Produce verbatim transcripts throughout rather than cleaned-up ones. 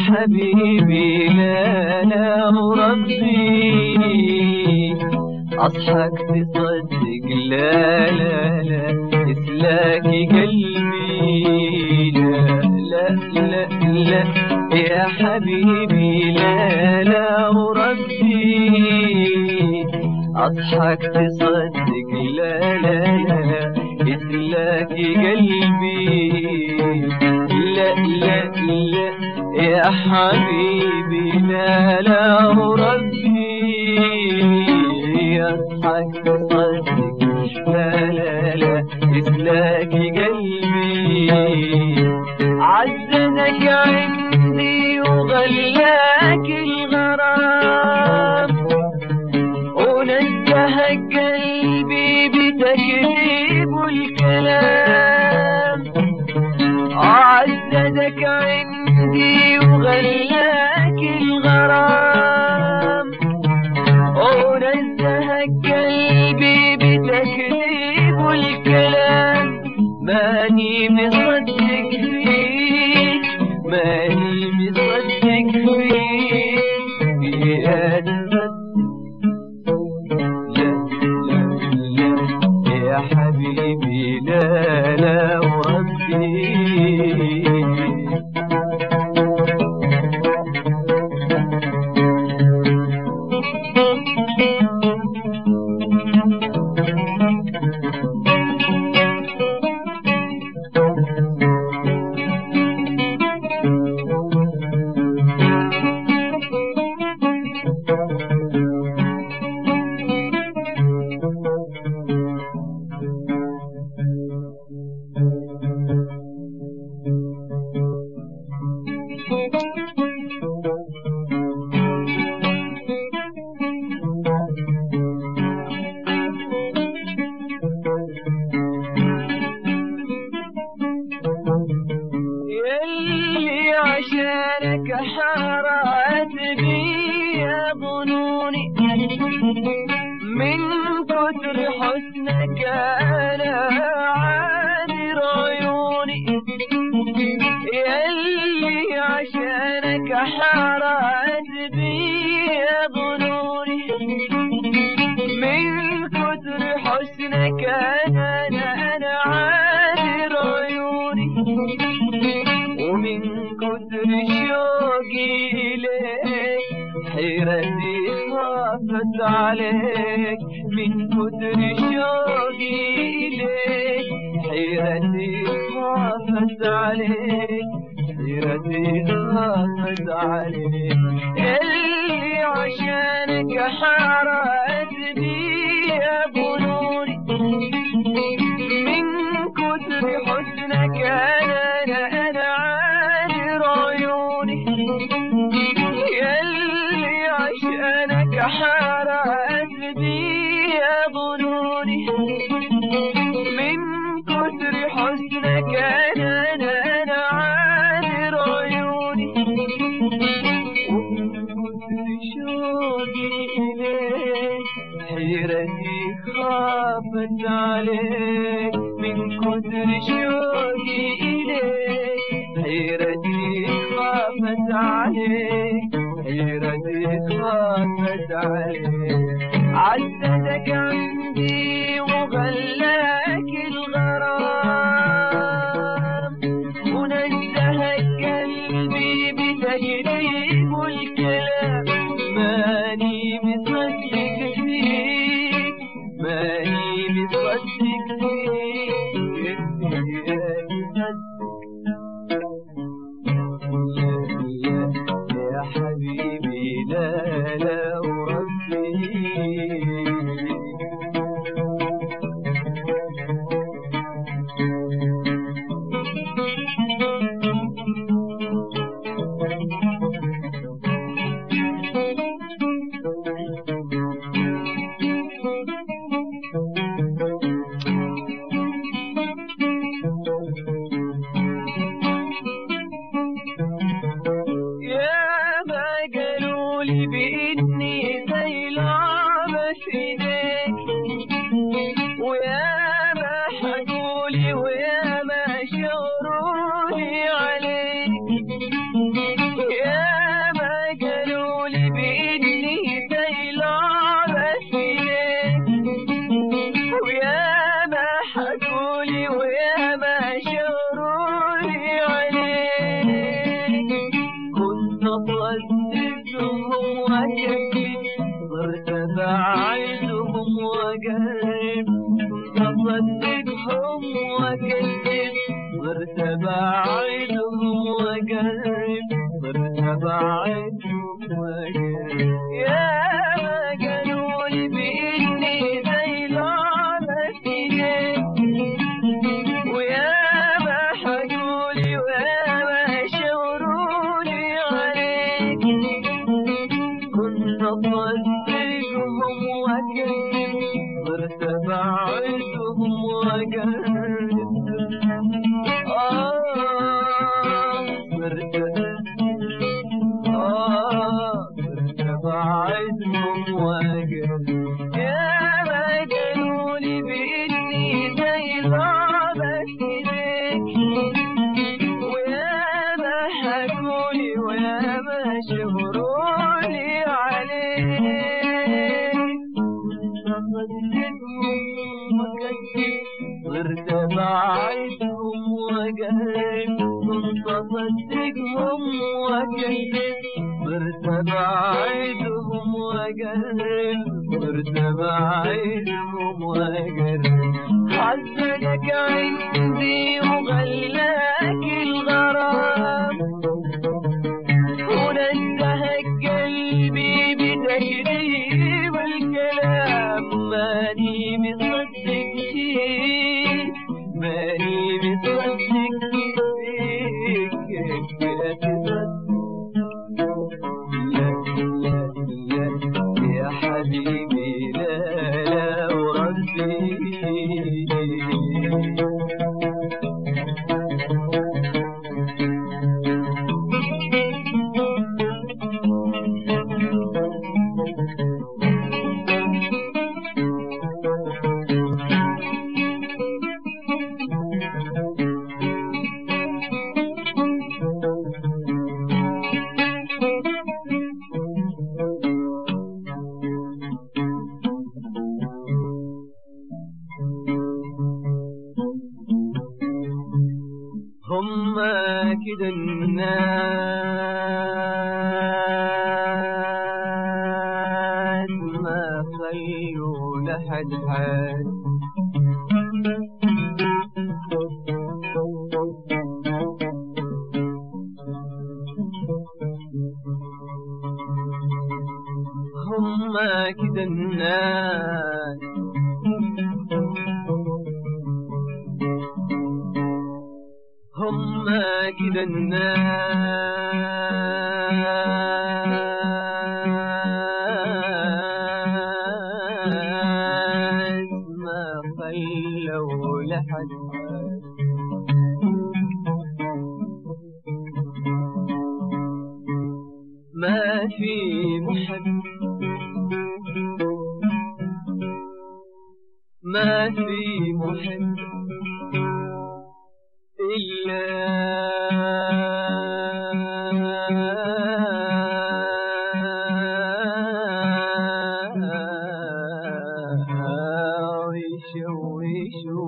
حبيبي لا لا وربي أصحك تصدق لا لا لا إسلاكي قلبي لا لا لا لا يا حبيبي لا لا وربي أصحك تصدق لا لا لا إسلاكي قلبي لا لا لا يا حبيبي لا لا وربي أصحك تصدق لا لا لا إسلاكي قلبي عزنك عندي وغلاك الغرام ونزهك قلبي بتكذيب الكلام عززك عندي وغلاك الغرام ونزهك قلبي بتكذيب الكلام ماني مصدق فيك ماني مصدق فيك يا يا حبيبي لا لا وربي عشانك حارت بي ظنوني من كتر حسنك أنا عابر عيوني يلي عشانك حارت بي ظنوني من كتر حسنك أنا أنا عابر عيوني ومن كتر شوقي إليك حيرتي خافت عليك من كتر شوقي إليك حيرتي خافت عليك حيرتي خافت عليك اللي عشانك حارت بي ظنوني من كتر حسنك أنا أنا عابر عيوني يلي عشانك حارت بي ظنوني من كتر حسنك أنا أنا عابر عيوني ومن كتر شوقي إليك حيرتي خافت عليك من كتر شوقي إليك حيرتي خافت عليك حيرتي خافت عليك عززك عندي وغلاك الغرام ونزهك قلبي بتكذيب الكلام ماني مصدق فيك ماني مصدق فيك يا حبيبي لا لا وربي وأقرب كنت أصدقهم وأكذب صرت أبعدهم وأقرب صرت أبعدهم وأقرب يا ما قالولي بإني زي لعبة إيديك ويا ما حكولي ويا ما شاورولي عليك كنت أصدقهم وأكذب صرت أبعدهم وأقرب آه صرت آه صرت أبعدهم وأقرب يا ما قالولي بإني زي لعبة إيديك ويا ما حكولي ويا ما شاورولي عليك أصدقهم وأكذب صرت أبعدهم وأقرب كنت أصدقهم وأكذب صرت أبعدهم وأقرب صرت أبعدهم وأقرب حسدك عندي وغلاك الغرام ونزهك قلبي بتكذيب الكلام ماني مصدق شي ماني مصدق فيك كيف تصدق لا لا لا يا حبيبي لا لا وربي هم كده الناس ما خلوا لحد حال هم كده الناس هم كده الناس ما خلوا لحد ما في محب ما في محب إلا يشوشوا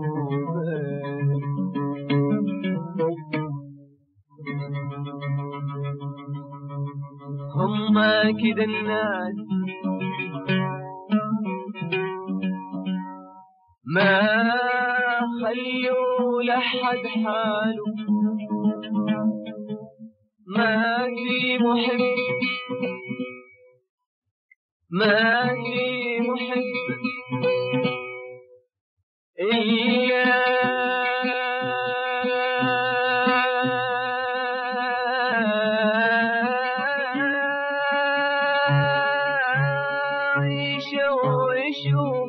هم كده الناس ما خلوا لحد حاله ما في محب ما في محب إلا يشوشوا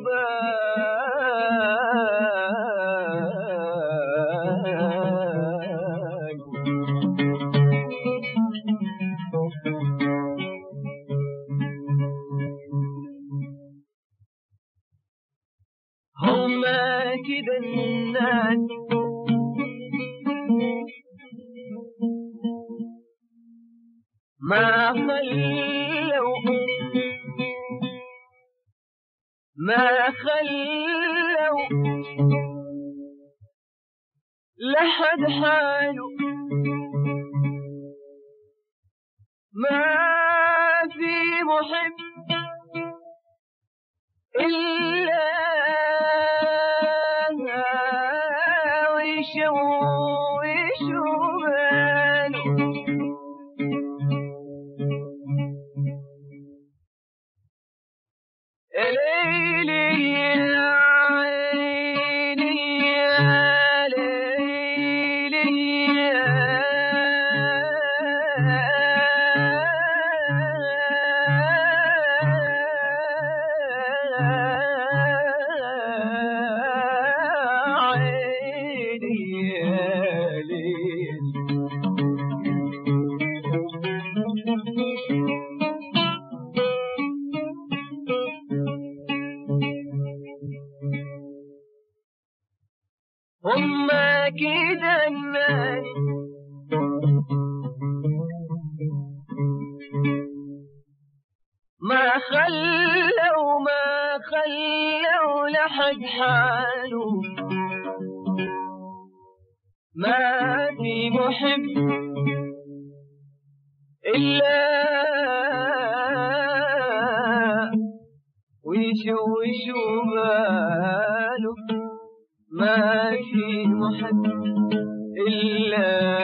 هم كده الناس ما خلوا ما خلوا لحد حاله ما في محب إلا هما كده الناس ما خلوا ما خلوا لحد حاله ما في محب إلا ويشوشوا باله ما في محب إلا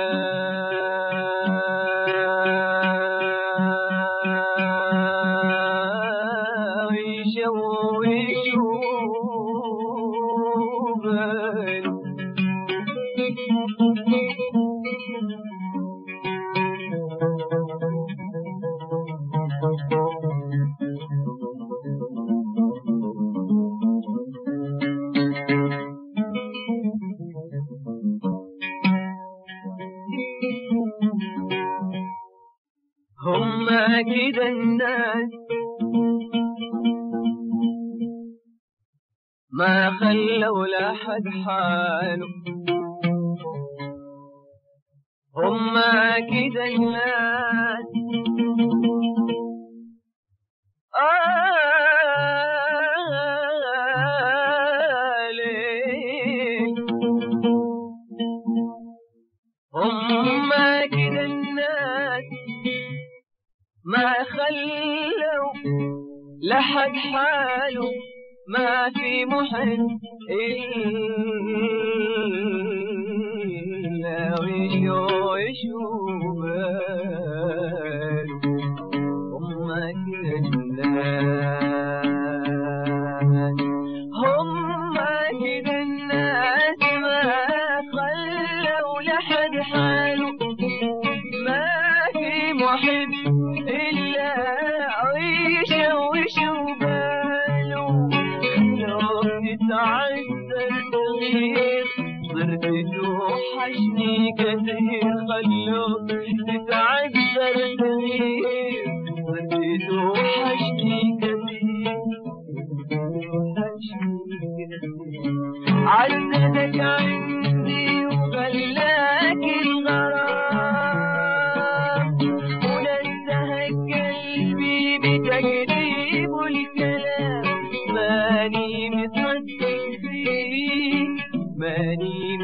هما كده الناس ما خلوا لحد حاله هما كده الناس هما كده الناس ما خلوا لحد حاله ما في محب إلا ويشوشوا باله هما كده الناس هما كده الناس ما خلوا لحد حاله ما في محب إلا ويشوشوا باله لو تتعذر تغيير صرت توحشني كثير خلو تتعذر تغيير صرت توحشني كثير توحشني كثير عزتك عندي وخلاك الغرام تقريب الكلام ماني مصدق فيه ماني